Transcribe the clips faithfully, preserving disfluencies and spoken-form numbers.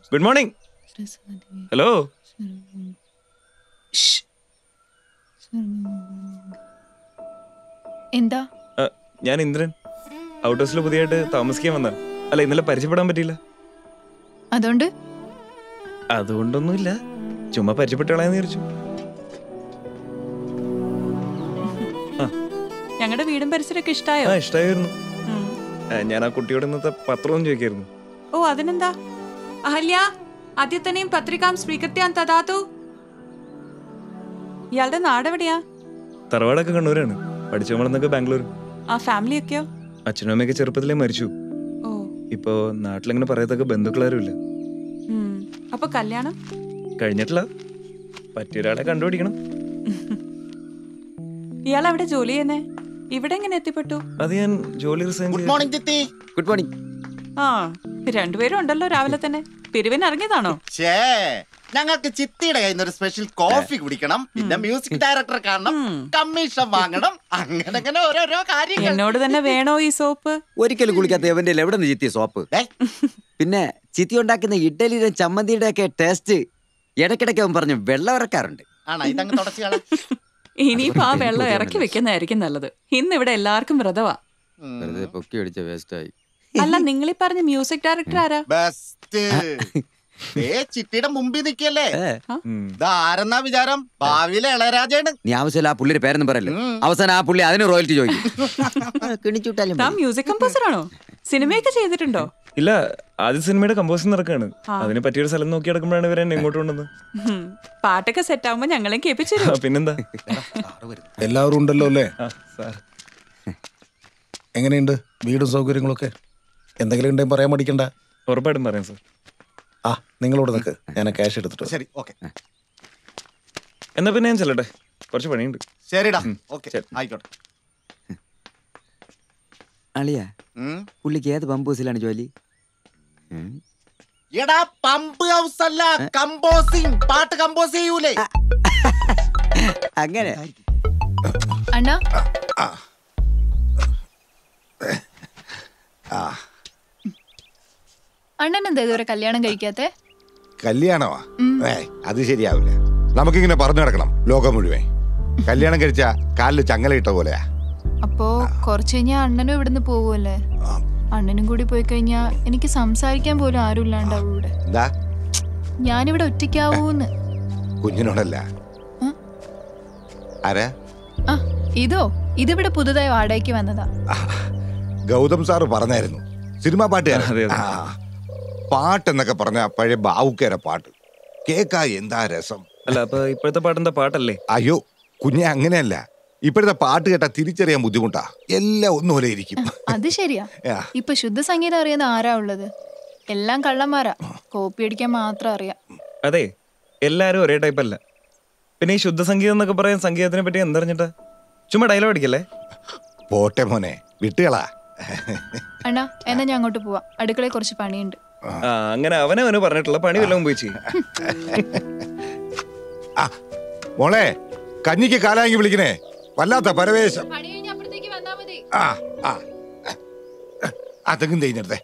Good morning. Hello. എന്താ? ഞാൻ Indran. Out ഹൗസിൽ പുതിയതായിട്ട് താമസിക്കാൻ വന്ന. അല്ല, ഇന്നലെ പരിചയപ്പെടാൻ പറ്റിയില്ല. അതുകൊണ്ട്? അതുകൊണ്ടൊന്നുമില്ല, ചുമ്മാ പരിചയപ്പെട്ടോളാന്ന് വിചാരിച്ചു. ഞങ്ങളുടെ വീടും പരിസരമൊക്കെ ഇഷ്ടായോ? ആ, ഇഷ്ടായിരുന്നു. ഞാൻ ആ കുട്ടിയോട് ഇന്നത്തെ പത്രവും ചോദിക്കായിരുന്നു. ഓ, അതിനെന്താ? അഹല്യ, ആദ്യത്തനെയും പത്രികാം സ്വീകൃത്യാൻ തദാതു. ഇയാളുടെ നാടെവിടെയാ? തറവാടൊക്കെ കണ്ണൂരാണ്. പഠിച്ചു വളർന്നൊക്കെ ബാംഗ്ലൂർ. ആ ഫാമിലി ഒക്കെയോ? അച്ഛനും അമ്മയൊക്കെ ചെറുപ്പത്തിലേ മരിച്ചു. ഓ, ഇപ്പോ നാട്ടിലങ്ങനെ പറയത്തൊക്കെ ബന്ധുക്കളാരും ഇല്ല. അപ്പൊ കല്യാണം കഴിഞ്ഞിട്ടില്ല. പറ്റിയൊരാളെ കണ്ടുപിടിക്കണം. ഇയാൾ അവിടെ ജോലി ചെയ്യുന്നേ? ഇവിടെ എങ്ങനെ എത്തിപ്പെട്ടു? അത് ഞാൻ ജോലി resign. Good morning Jithi. Good morning. ആ, രണ്ടുപേരും ഉണ്ടല്ലോ രാവിലെ തന്നെ. പിരിവിന് ഇറങ്ങിയതാണോ? ഛേ, ഞങ്ങൾക്ക് ചിത്തിയുടെ കയ്യിൽ നിന്ന് ഒരു സ്പെഷ്യൽ കോഫി കുടിക്കണം, പിന്നെ മ്യൂസിക് ഡയറക്ടറെ കാണണം, കമ്മീഷൻ വാങ്ങണം, അങ്ങനെ അങ്ങനെ ഓരോരോ കാര്യങ്ങൾ. എന്നോട് തന്നെ വേണോ ഈ സോപ്പ്? ഒരിക്കലും കുളിക്കാത്ത എവന്റെ എവിടെ നിന്ന് ചിത്തിയ സോപ്പ്? പിന്നെ ചിത്തി ഉണ്ടാക്കുന്ന ഇഡ്ഡലിയുടെ ചമ്മന്തിയുടെ ഒക്കെ ടേസ്റ്റ് ഇടയ്ക്കിടയ്ക്ക് അവൻ പറഞ്ഞു വെള്ളം ഇറക്കാറുണ്ട്. ആണോ? ഇതങ്ങ് തുടച്ചു. ഇനിയിപ്പോ ആ വെള്ളം ഇറക്കി വെക്കുന്നതായിരിക്കും നല്ലത്. ഇന്ന് ഇവിടെ എല്ലാവർക്കും വ്രതവാ. പൊക്കി അടിച്ച വേസ്റ്റ് ആയി. അല്ല, നിങ്ങളീ പറഞ്ഞ മ്യൂസിക് ഡയറക്ടർ ആരാ? ബെസ്റ്റ്. ചിട്ടിയുടെ മുമ്പിൽ നിൽക്കല്ലേ, ആരെന്നാ വിചാരം? ഭാവിയിലെ ഇളയരാജയാണ്. നീ ആവശ്യമില്ല ആ പുള്ളിയുടെ പേരൊന്നും പറയല്ലേ. അവസാനം ആ പുള്ളി അതിന് റോയൽറ്റി ചോദിക്കും. താൻ മ്യൂസിക് കമ്പോസർ ആണോ? സിനിമയൊക്കെ ചെയ്തിട്ടുണ്ടോ? ഇല്ല, ആദ്യ സിനിമയുടെ കമ്പോസിംഗ് നടക്കാണ്. അതിന് പറ്റിയൊരു സ്ഥലം നോക്കി നടക്കുമ്പോഴാണ് ഇവരെ എന്നെ ഇങ്ങോട്ട് കൊണ്ടുവന്നത്. പാട്ടൊക്കെ സെറ്റ് ആവുമ്പോ ഞങ്ങളെ കേൾപ്പിച്ചു. പിന്നെന്താ, എല്ലാവരും ഉണ്ടല്ലോ അല്ലേ? എങ്ങനെയുണ്ട് വീടും സൗകര്യങ്ങളൊക്കെ? എന്തെങ്കിലും ഉണ്ടെങ്കിൽ പറയാൻ മടിക്കണ്ട. ഉറപ്പായിട്ടും പറയാം സാർ. ആ, നിങ്ങളോട് നിൽക്ക്, ഞാൻ ക്യാഷ് എടുത്തിട്ട്. ശരി, ഓക്കെ. എന്നാ പിന്നെ ഞാൻ ചെല്ലട്ടെ, കുറച്ച് പണിയുണ്ട്. ശരിടാ, ഓക്കെ, ആയിക്കോട്ടെ. അളിയ, പുള്ളിക്ക് ഏത് പമ്പ് ഹൗസിലാണ് ജോലി? എടാ, പമ്പ് ഹൗസ് അല്ല, കമ്പോസിംഗ്. പാട്ട് കമ്പോസ് ചെയ്യൂലേ? അങ്ങനെ. അണ്ണാ, അണ്ണൻ എന്താ ഇതുവരെ കല്യാണം കഴിക്കാത്തെ? കല്യാണമാ? അത് ശരിയാവില്ല. നമുക്കിങ്ങനെ പറഞ്ഞു നടക്കണം ലോകം മുഴുവൻ. കല്യാണം കഴിച്ച കാലില് ചങ്ങല ഇട്ട പോലെയാ. അപ്പോ കുറച്ച് കഴിഞ്ഞാ അണ്ണനും ഇവിടുന്ന് പോവുമല്ലേ? അണ്ണനും കൂടി പോയി കഴിഞ്ഞാ എനിക്ക് സംസാരിക്കാൻ പോലും ആരും ഇല്ലാണ്ടാവും ഇവിടെ. എന്താ? ഞാനിവിടെ ഒറ്റയ്ക്കാവൂന്ന്. കുഞ്ഞിനോടല്ല. ആരാ? ആ, ഇതോ, ഇതിവിടെ പുതുതായി വാടകയ്ക്ക് വന്നതാ. ഗൗതം സാറ് പറഞ്ഞായിരുന്നു, സിനിമാ പാട്ടുകാരൻ. പാട്ടെന്നൊക്കെ പറഞ്ഞ പഴയ ബാവുക്കേരെ പാട്ട് കേക്കാ എന്താ രസം. അല്ല, അപ്പൊ ഇപ്പോഴത്തെ പാട്ടെന്താ പാട്ടല്ലേ? അയ്യോ കുഞ്ഞെ, അങ്ങനെയല്ല. ഇപ്പോഴത്തെ പാട്ട് കേട്ടാ തിരിച്ചറിയാൻ ബുദ്ധിമുട്ടാ. എല്ലാം ഒന്നുപോലെ ഇരിക്കും. അത് ശരിയാ. ഇപ്പൊ ശുദ്ധ സംഗീതം അറിയുന്ന ആരാ ഉള്ളത്? എല്ലാം കള്ളന്മാരാ. കോപ്പി അടിക്കാൻ മാത്രം അറിയാം. അതെ, എല്ലാരും ഒരേ ടൈപ്പ് അല്ല. പിന്നെ ഈ ശുദ്ധ സംഗീതം എന്നൊക്കെ പറയാൻ സംഗീതത്തിനെ പറ്റി എന്തറിഞ്ഞിട്ടാ? ചുമ്മാ ഡയലോഗ് അടിക്കല്ലേ? പോട്ടെ മോനെ, വിട്ടുകളാ. അണ്ണാ, എന്നാ ഞാൻ അങ്ങോട്ട് പോവാ. അടുക്കളയിൽ കുറച്ച് പണിയുണ്ട്. ആ, അങ്ങനെ അവനവന് പറഞ്ഞിട്ടുള്ള പണി വല്ലതും പോയി ചെയ്യും. മോളെ, കഞ്ഞിക്ക് കാലാങ്കി വിളിക്കണേ, വല്ലാത്ത പരവേശം. ആ ആ അതെങ്കിലും തേഞ്ഞെടുത്തേ.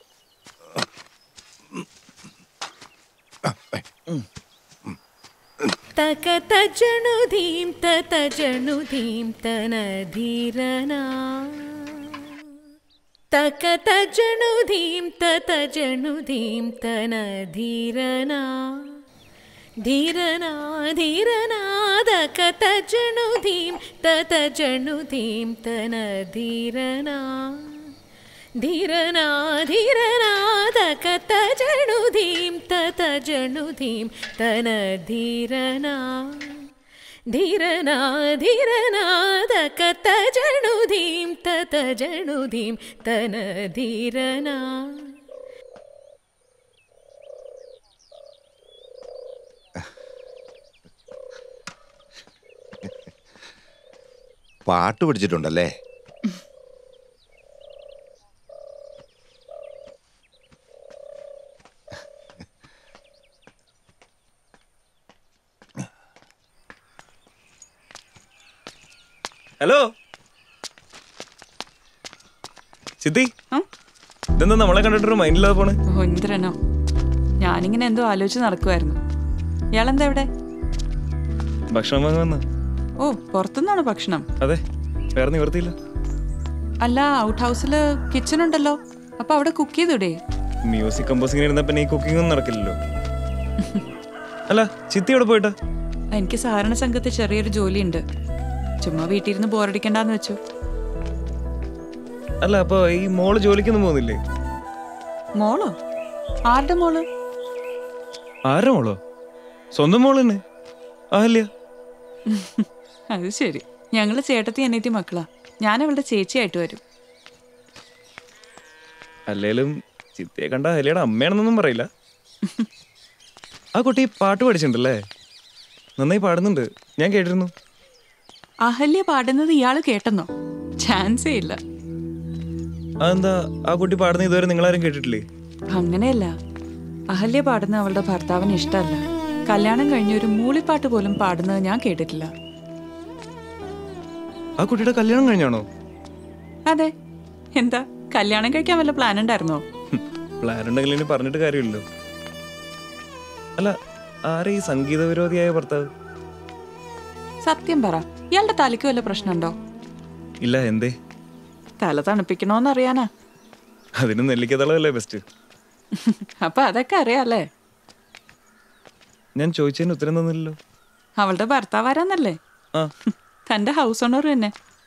തക തജണുധീം തജണുധീം തനധീരനാ തക തജണുധീം തജണുധീം തനധീരനാ ധീരനാ ധീരനാ തക തജണുധീം തജണുധീം തനധീരനാ ധീരനാ ധീരനാ തക തജണുധീം തജണുധീം തനധീരനാ ധീരനാ ധീരനാ തക തജണുധീം തജണുധീം തനധീരനാ. പാട്ട് പഠിച്ചിട്ടുണ്ടല്ലേ? ഹലോ സിദ്ധി, ഇതെന്താ നമ്മളെ കണ്ടിട്ടൊരു മൈൻഡില്ലാതെ പോണേ? ഇന്ദ്രനോ? ഞാനിങ്ങനെ എന്തോ ആലോചിച്ച് നടക്കുമായിരുന്നു. ഇയാളെന്താ ഇവിടെ? ഭക്ഷണം വാങ്ങി വന്ന. ഓ, പുറത്തുനിന്നാണോ ഭക്ഷണം? അതെ, വേറെ നിവർത്തിയില്ല. അല്ല, ഔട്ട് ഹൗസിൽ കിച്ചൺ ഉണ്ടല്ലോ, അപ്പൊ അവിടെ കുക്ക് ചെയ്തൂടെ? മ്യൂസിക് കമ്പോസിംഗിന് ഇരുന്ന പിന്നെ ഈ കുക്കിംഗ് ഒന്നും നടക്കില്ലല്ലോ. അല്ല, ചിത്തി എവിടെ പോയിട്ടാ? എനിക്ക് സഹകരണ സംഘത്തിൽ ചെറിയൊരു ജോലിയുണ്ട്, ചുമ്മാ വീട്ടിലിരുന്ന് ബോറടിക്കണ്ടെന്ന് വെച്ചു. അല്ല, അപ്പൊ ഈ മോള് ജോലിക്കൊന്നും പോകുന്നില്ലേ? മോളോ? ആരുടെ മോള്? ആരുടെ മോളോ? സ്വന്തം മോള് തന്നെ, അഹല്യ. അത് ശരി. ഞങ്ങള് ചേട്ടത്തി അനിയത്തി മക്കളാ. ഞാൻ അവളുടെ ചേച്ചിയായിട്ട് വരും. അല്ലേലും ചിത്തിയെ കണ്ട അഹല്യയുടെ അമ്മയാണെന്നൊന്നും പറയില്ല. ആ കുട്ടി പാട്ട് പഠിച്ചിട്ടുണ്ടല്ലേ? നന്നായി പാടുന്നുണ്ട്, ഞാൻ കേട്ടിരുന്നു. അഹല്യ പാടുന്നത് ഇയാള് കേട്ടെന്നോ? ചാൻസേ ഇല്ല. അതെന്താ ആ കുട്ടി പാടുന്ന ഇതുവരെ നിങ്ങളാരും കേട്ടിട്ടില്ലേ? അങ്ങനെയല്ല, അഹല്യ പാടുന്ന അവളുടെ ഭർത്താവിന് ഇഷ്ടമല്ല. കല്യാണം കഴിഞ്ഞ ഒരു മൂളിപ്പാട്ട് പോലും പാടുന്നത് ഞാൻ കേട്ടിട്ടില്ല. ആ കുട്ടിയുടെ കല്യാണം കഴിഞ്ഞാണോ? അതെ. എന്താ, കല്യാണം കഴിക്കാൻ വല്ല പ്ലാൻ ഉണ്ടായിരുന്നോ? പ്ലാൻ ഉണ്ടെങ്കിൽ ഇനി പറഞ്ഞിട്ട് കാര്യമില്ലല്ലോ. അല്ല, ആരെ ഈ സംഗീത വിരോധിയായ ഭർത്താവ്? സത്യം പറ, ഇയാളുടെ തലയ്ക്ക് വല്ല പ്രശ്നമുണ്ടോ? ഇല്ല, എന്തേ? തല തണുപ്പിക്കണോന്നറിയാനാ. അതിന് നെല്ലിക്കതളല്ലേ ബെസ്റ്റ്. അപ്പൊ അതൊക്കെ അറിയാല്ലേ? ഞാൻ ചോദിച്ചതിന് ഉത്തരം തന്നില്ലല്ലോ. അവളുടെ ഭർത്താവ് ആരാന്നല്ലേ? ആ, തന്റെ ഹൗസ് ഓണർ തന്നെ.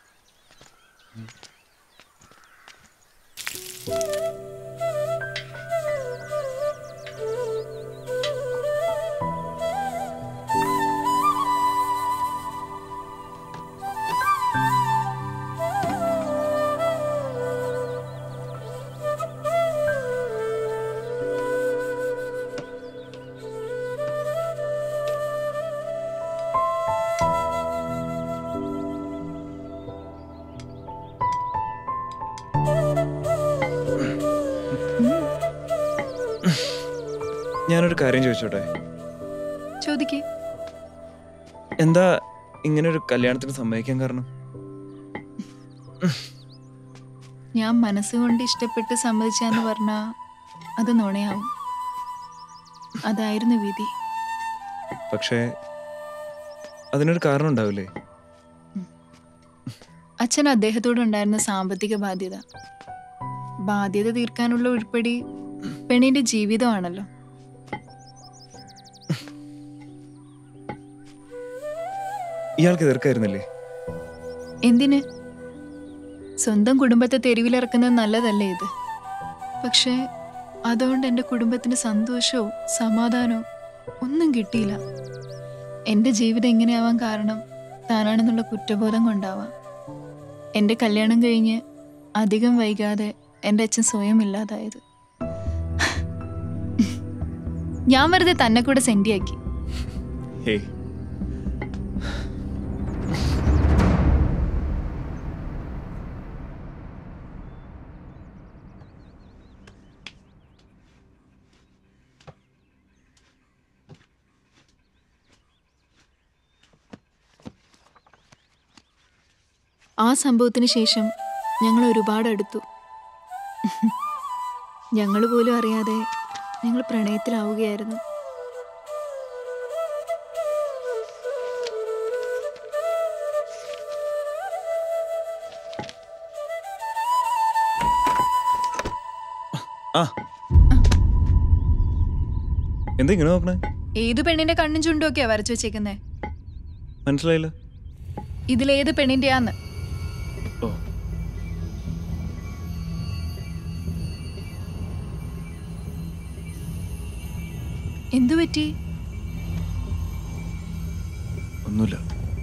ഞാനൊരു കാര്യം ചോദിച്ചോട്ടെ? ചോദിക്കേ. എന്താ ഇങ്ങനെ ഒരു കല്യാണത്തിന് സമ്മതിക്കാൻ കാരണം? ഞാൻ മനസ്സുകൊണ്ട് ഇഷ്ടപ്പെട്ട് സമ്മതിച്ചാന്ന് പറഞ്ഞാ അത് നുണയാവും. അതായിരുന്നു വിധി. പക്ഷേ അതിനൊരു കാരണം ഉണ്ടാവില്ലേ? അച്ഛൻ അദ്ദേഹത്തോടുണ്ടായിരുന്ന സാമ്പത്തിക ബാധ്യത ബാധ്യത തീർക്കാനുള്ള ഉൾപ്പെടി പെണ്ണിന്റെ ജീവിതമാണല്ലോ. ഇയാൾക്ക് എതിർക്കായിരുന്നില്ലേ? എന്തിന്? സ്വന്തം കുടുംബത്തെ തെരുവിലിറക്കുന്നത് നല്ലതല്ലേ ഇത്? പക്ഷേ അതുകൊണ്ട് എൻ്റെ കുടുംബത്തിന് സന്തോഷവും സമാധാനവും ഒന്നും കിട്ടിയില്ല. എൻ്റെ ജീവിതം ഇങ്ങനെയാവാൻ കാരണം താനാണെന്നുള്ള കുറ്റബോധം കൊണ്ടാവാം. എൻ്റെ കല്യാണം കഴിഞ്ഞ് അധികം വൈകാതെ എൻ്റെ അച്ഛൻ സ്വയം ഇല്ലാതായത്. ഞാൻ വെറുതെ തന്നെ കൂടെ സെൻഡിയാക്കി. ഹേയ്, ആ സംഭവത്തിന് ശേഷം ഞങ്ങൾ ഒരുപാട് അടുത്തു. ഞങ്ങൾ പോലും അറിയാതെ ഞങ്ങൾ പ്രണയത്തിലാവുകയായിരുന്നു. ആ എന്താ ഇങ്ങനെ നോക്കണേ? ഏത് പെണ്ണിന്റെ കണ്ണും ചുണ്ടും ഒക്കെയാ വരച്ചു വെച്ചേക്കുന്നേ? മനസ്സിലായില്ല. ഇതിലേത് പെണ്ണിന്റെയാന്ന്? ഓ, എന്തു പറ്റി? ഒന്നുമില്ല.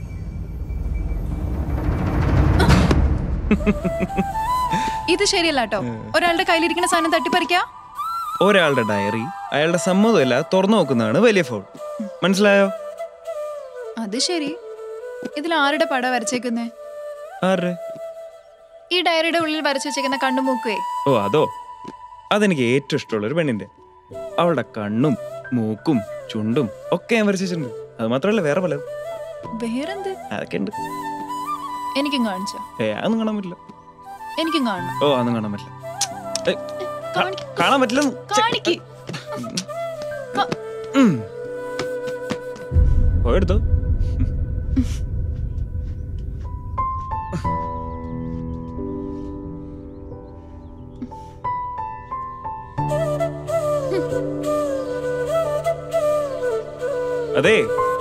ഇത് ശരിയല്ല കേട്ടോ. ഒരാളുടെ കയ്യിലിരിക്കുന്ന സാധനം തട്ടിപ്പറിക്കാ. ഒരാളുടെ ഡയറി അയാളുടെ സമ്മതമല്ല തുറന്നു നോക്കുന്നതാണ് വലിയ ഫോൾ. മനസ്സിലായോ? അത് ശരി. ഇതിൽ ആരുടെ പട വരച്ചേക്കുന്നേ? ആരുടെ? ഈ ഡയറിയുടെ ഉള്ളിൽ വരച്ചു വെച്ചേക്കുന്ന കണ്ണും മൂക്കുവേ? ഓ, അതോ? അതെനിക്ക് ഏറ്റവും ഇഷ്ടമുള്ള ഒരു പെണ്ണിന്റെ. അവളുടെ കണ്ണും മൂക്കും ചുണ്ടും ഒക്കെ ഞാൻ വരച്ചു വെച്ചിട്ടുണ്ട്. അത് മാത്രമല്ല വേറെ പലതും. വേറെന്ത്? അതൊക്കെ ഉണ്ട്. എനിക്കും കാണിച്ചോ? ഏ, അതൊന്നും കാണാൻ പറ്റില്ല. എനിക്കും കാണണം. ഓ, അതൊന്നും കാണാൻ പറ്റില്ല. ഏയ്, കാ- കാണാൻ പറ്റില്ല. കാണിക്ക്. പോയെടുത്തോ. അതെ,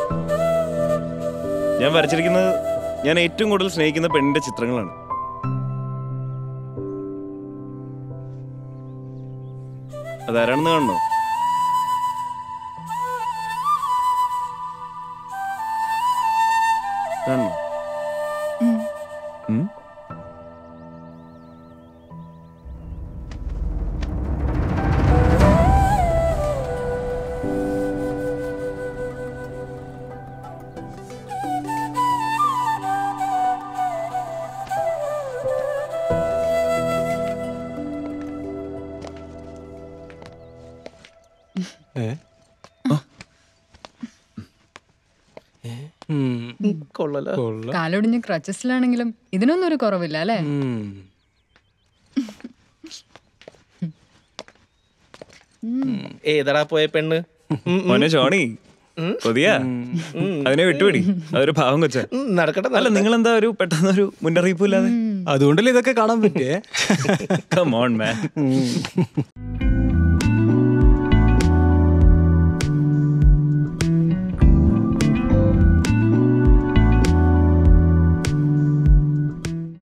ഞാൻ വരച്ചിരിക്കുന്നത് ഞാൻ ഏറ്റവും കൂടുതൽ സ്നേഹിക്കുന്ന പെണ്ണിന്റെ ചിത്രങ്ങളാണ്. അതാരാണെന്ന് കാണണോ? കാണണോ? ഉം. കാലൊടിഞ്ഞ് ക്രച്ചസിലാണെങ്കിലും ഇതിനൊന്നും ഒരു കുറവില്ല അല്ലേ? ഏതടാ പോയ പെണ്ണ്? മോനെ ജോണി, കൊതിയാ അതിനെ വിട്ടുപിടി. അതൊരു പാവം കൊച്ച. നടക്കട്ടെ. അല്ല, നിങ്ങൾ എന്താ ഒരു പെട്ടെന്നൊരു മുന്നറിയിപ്പില്ലാതെ? അതുകൊണ്ടല്ലേ ഇതൊക്കെ കാണാൻ പറ്റിയേ. Come on, man.